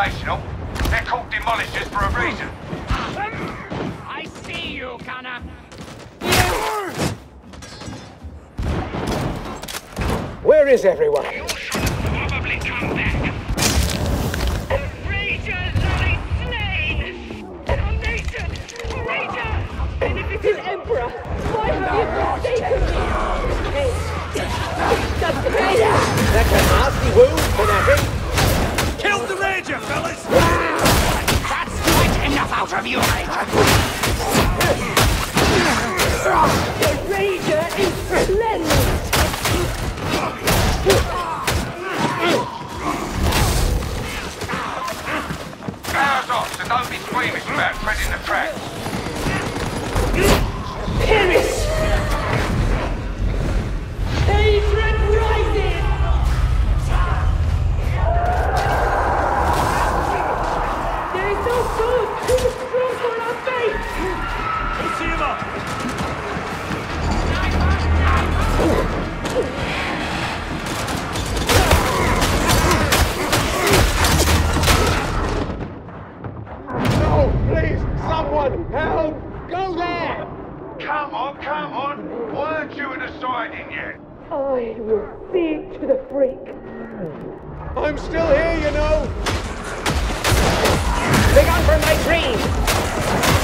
operational. They're called demolishers for a reason. I see you, Connor. Where is everyone? You should probably come back. Ranger lies slain! Damnation! Ranger! Beneficent Emperor! Why have you forsaken me? That's Vader! That's a nasty wound, Fanatic. Killed the Ranger, fellas! That's quite enough out of you, Ranger! The Ranger is splendid! Power's off, so don't be squeamish about treading the track. Paris! Hatred rises! There is no food! We must cross on our face! We'll see him up! No, please, someone, help! Go there! Come on. Weren't you deciding yet? I will see to the freak. I'm still here, you know. Big on for my dream!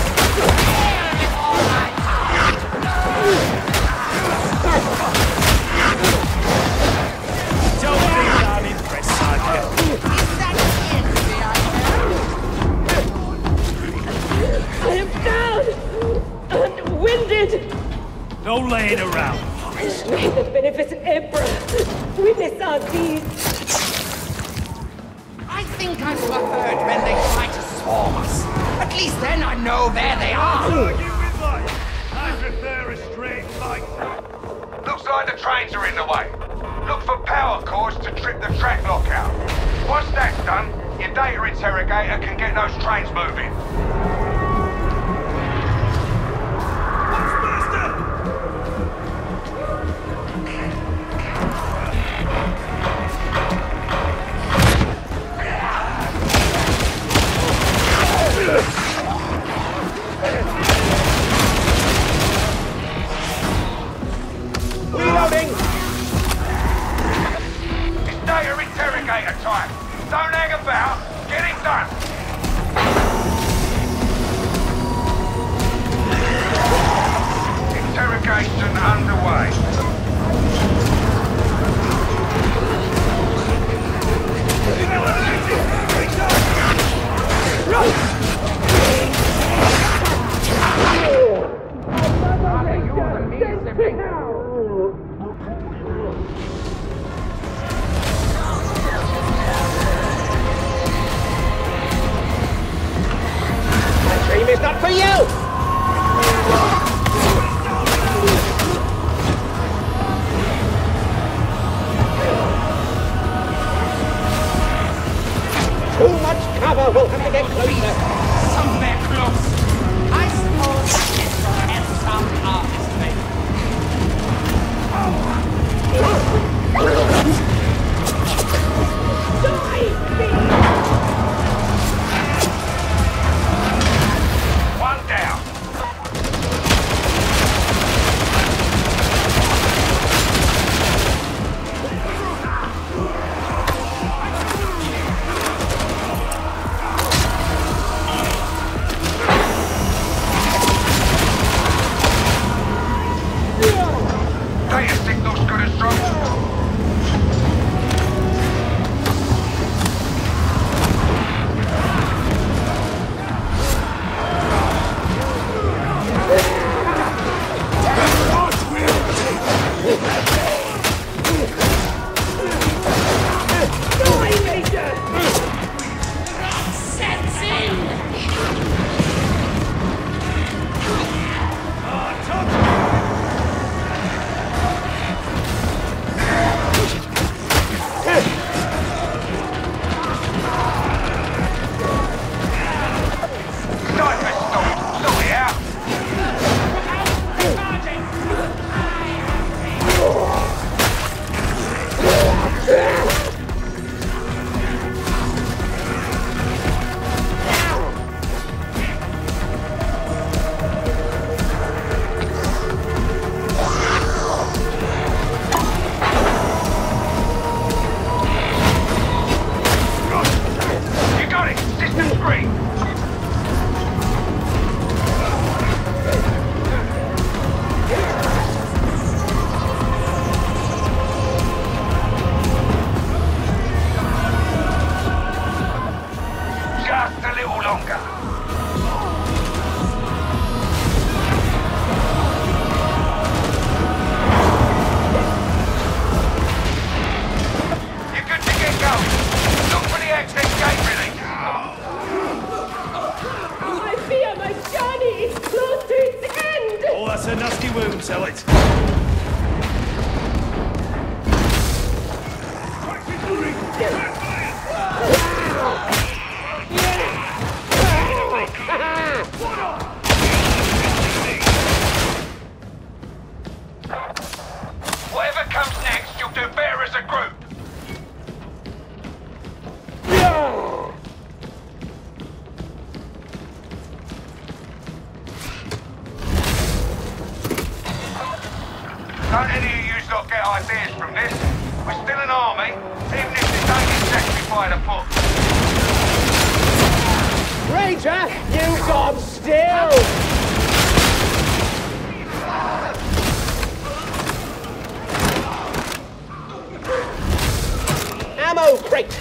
Don't think I'm impressed, Sergeant. I am down! And winded! No laying around. May the beneficent Emperor witness our deeds! I think I've overheard when they try to swarm us. At least then I know where they are. Argue with life. I prefer a straight fight. Looks like the trains are in the way. Look for power cords to trip the track lockout. Once that's done, your data interrogator can get those trains moving. Reloading! It's data interrogator time. Don't hang about. Get it done. Interrogation underway. My dream is not for you! Too much cover, we'll have to get closer. Somewhere close. I suppose this will have some harvest. One down. Data signal's good as strong. Don't any of you lot get ideas from this. We're still an army, even if this ain't exactly by the book. Ranger, you got still! Ammo crate!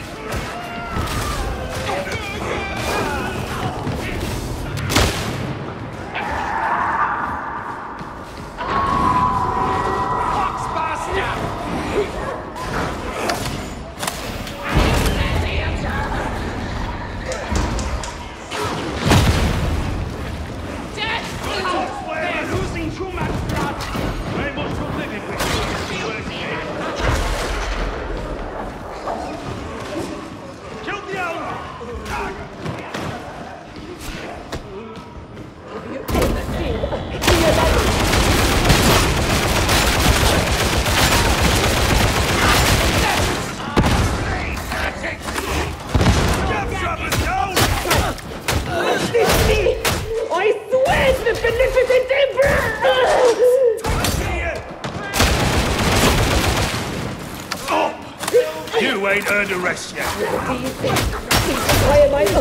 You ain't earned a rest yet. Why am I...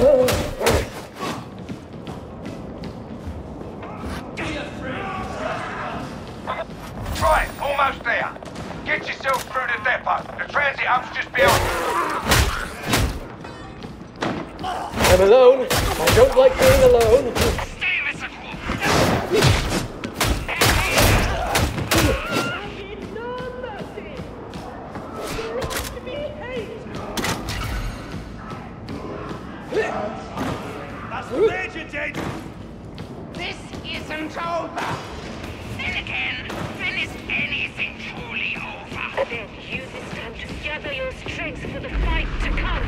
Right, almost there. Get yourself through the depot. The transit hub's just beyond. I'm alone. I don't like being alone. This isn't over. Then again, when is anything truly over? Then use this time to gather your strength for the fight to come.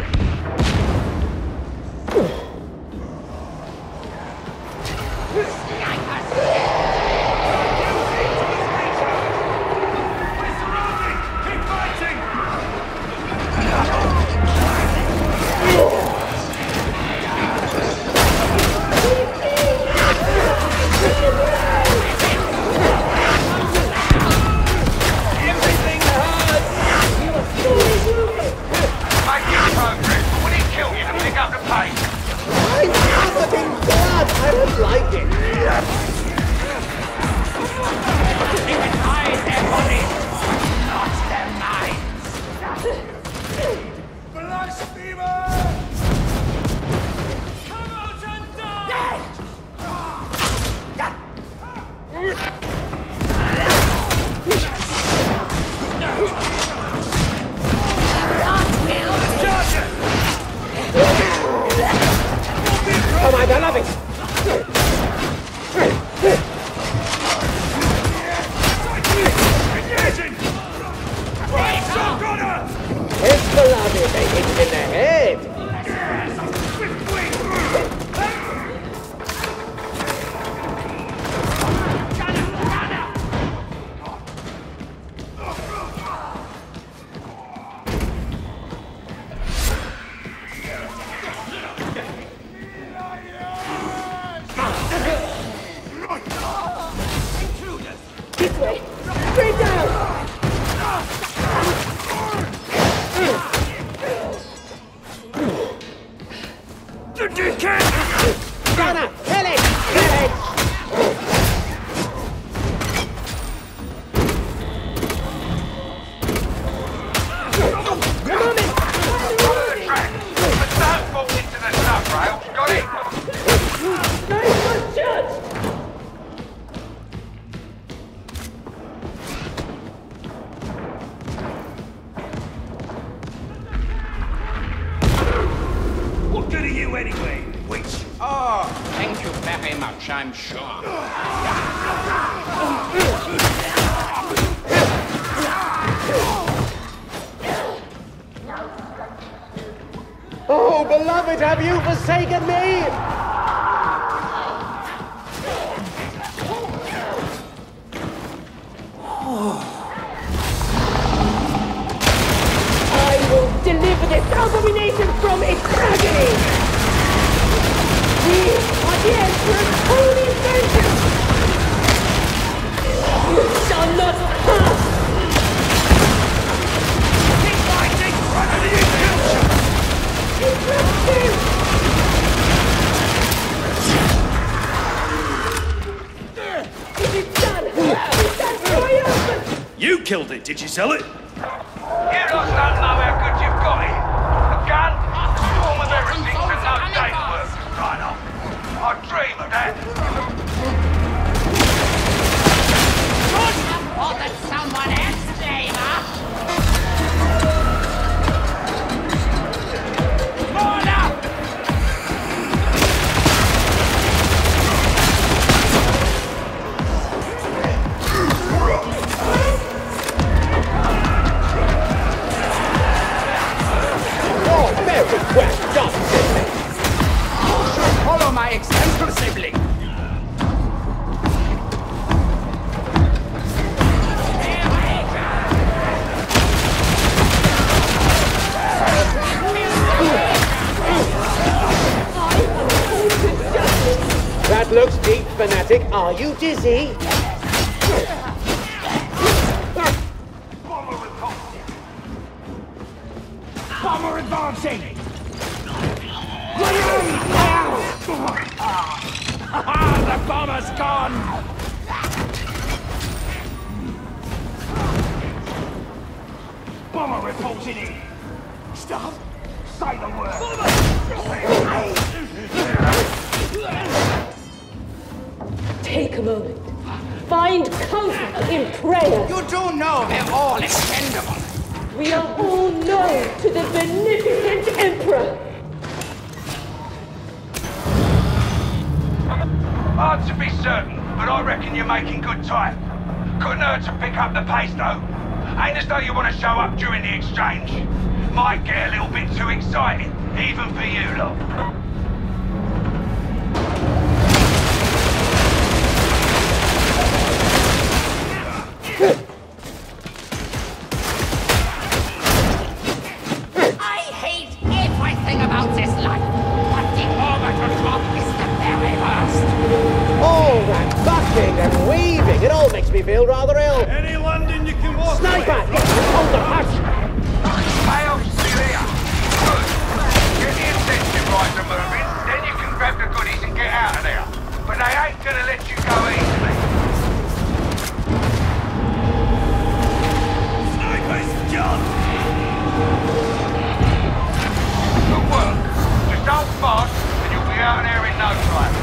I'm sure. Oh, beloved, have you forsaken me? I will deliver this abomination from its agony! We are the Emperor's holy vengeance! You shall not You killed it, did you sell it? You lot don't know how good you've got it. A gun, swarm of everything to no day's work to sign off. I dream of that. Good support that someone else's name, huh? More up! Oh, very well done, Sidney. Follow my example, sibling. That looks deep, fanatic. Are you dizzy? Bomber advancing! The bomber's gone! Bomber reporting in! Stop! Say the word! Take a moment. Find comfort in prayer. You do know they're all expendable. We are all known to the beneficent Emperor. Hard to be certain, but I reckon you're making good time. Couldn't hurt to pick up the pace, though. Ain't as though you want to show up during the exchange. Might get a little bit too exciting, even for you lot. I hate everything about this life, but the orbital drop is the very worst. All that bucking and weaving, it all makes me feel rather ill. Any landing you can walk Sniper, get hold the hutch. Tails, still here. Good. Get the incentive riser moving, then you can grab the goodies and get out of there. But they ain't gonna let you go easily. Sniper's done! Good work. Just hold fast, and you'll be out of there in no time.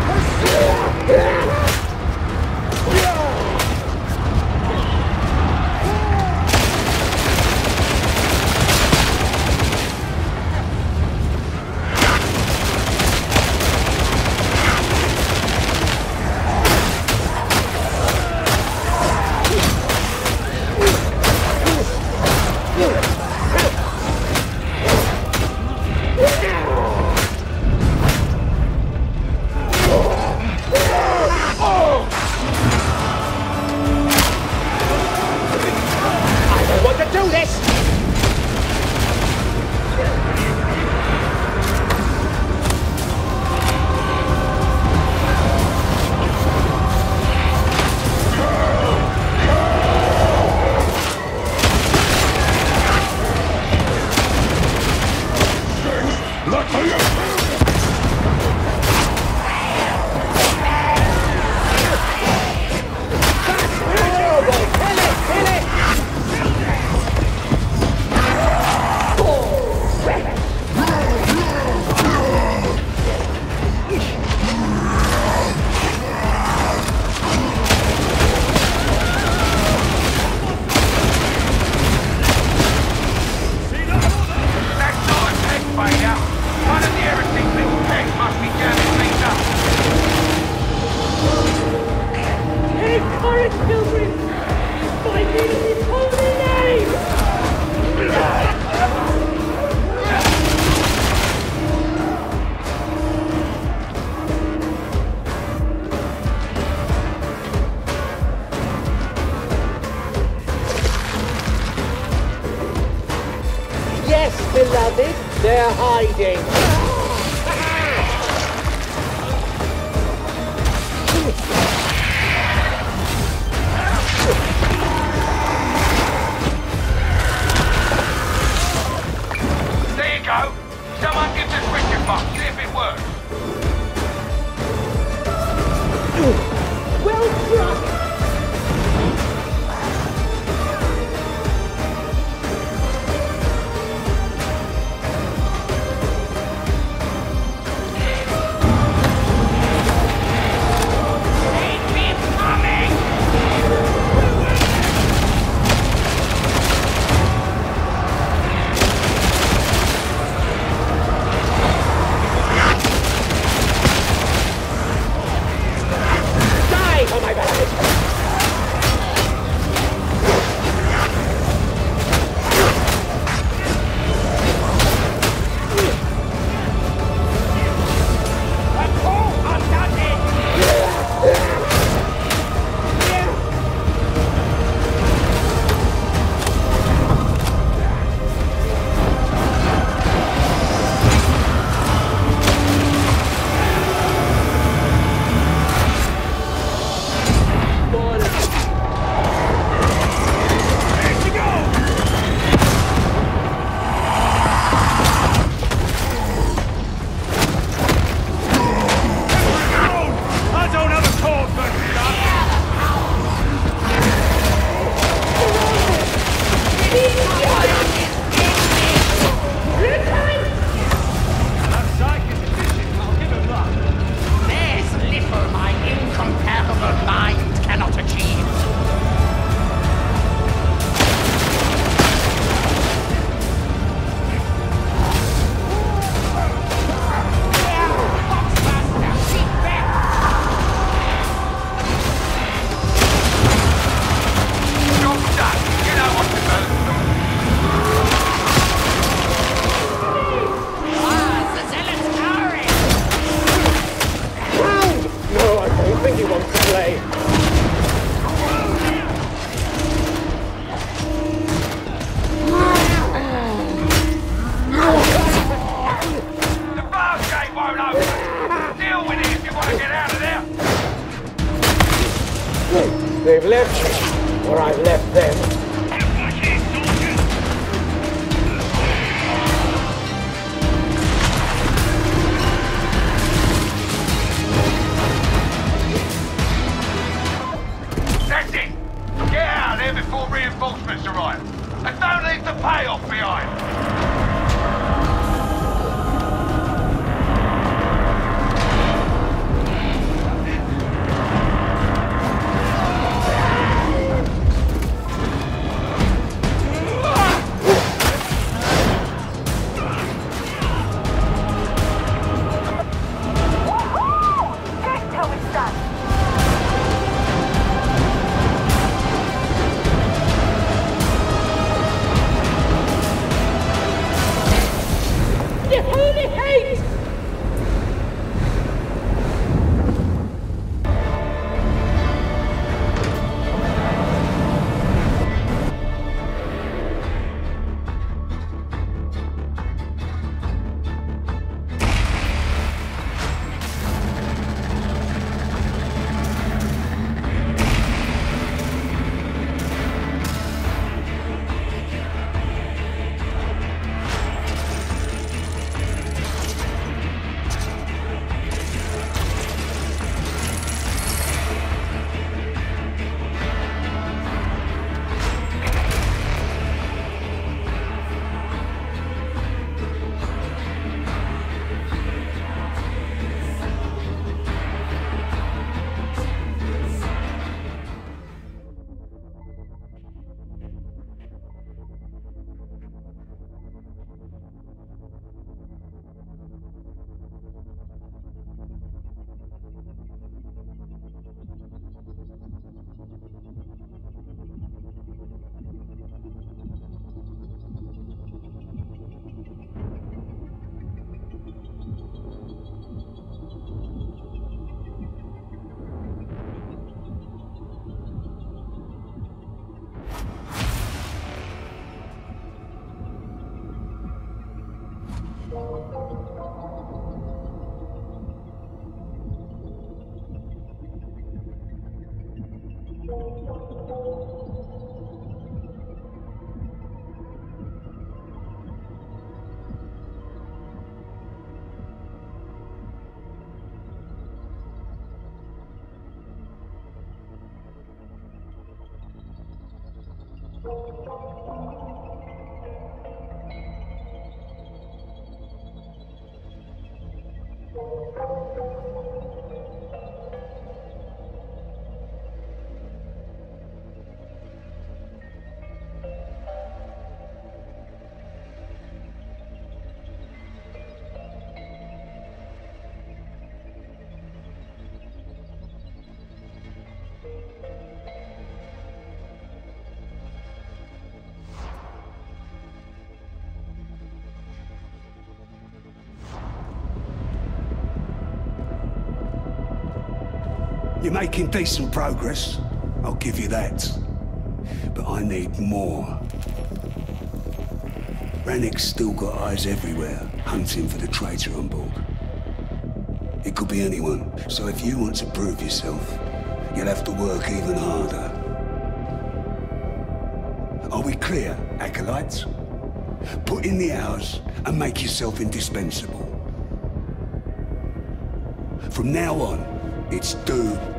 beloved. They're hiding. There you go. Someone give this switch a fuck. See if it works. Well struck! left them. Get back here, soldiers! That's it! Get out of there before reinforcements arrive. And don't leave the payoff behind! You're making decent progress, I'll give you that. But I need more. Rannick's still got eyes everywhere, hunting for the traitor on board. It could be anyone, so if you want to prove yourself, you'll have to work even harder. Are we clear, acolytes? Put in the hours and make yourself indispensable. From now on, it's do